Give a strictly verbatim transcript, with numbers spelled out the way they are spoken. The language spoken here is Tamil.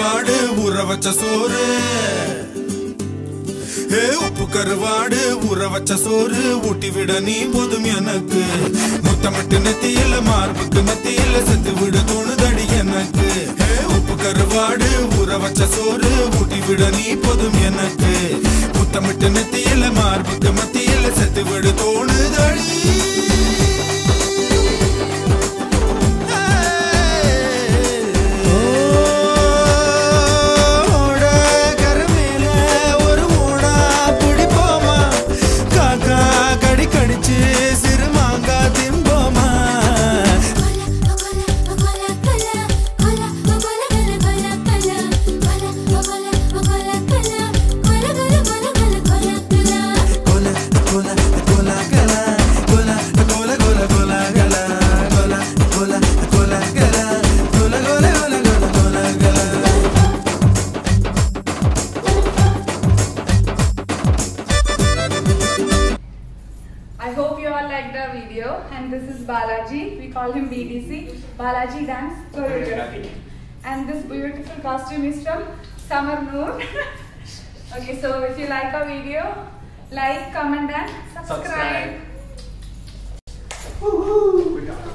கருவாடு ஊற வச்ச சோறு ஏ உப்பு கருவாடு ஊற வச்ச சோறு ஊட்டி விட நீ போதும் எனக்கு முத்தமிட்டு நெத்தியில மார்புக்கு நெத்தியில செத்து விட தோணுதடி எனக்கு ஏ உப்பு கருவாடு ஊற வச்ச சோறு ஊட்டி விட நீ போதும் எனக்கு முத்தமிட்டு நெத்தியில மார்புக்கு மத்தியில செத்து விட தோணுதடி I hope you all liked the video, and this is Balaji. We call him B D C, Balaji Dance Choreography. And this beautiful costume is from Summer Noor. Okay, so if you like our video, like, comment and subscribe. Subscribe.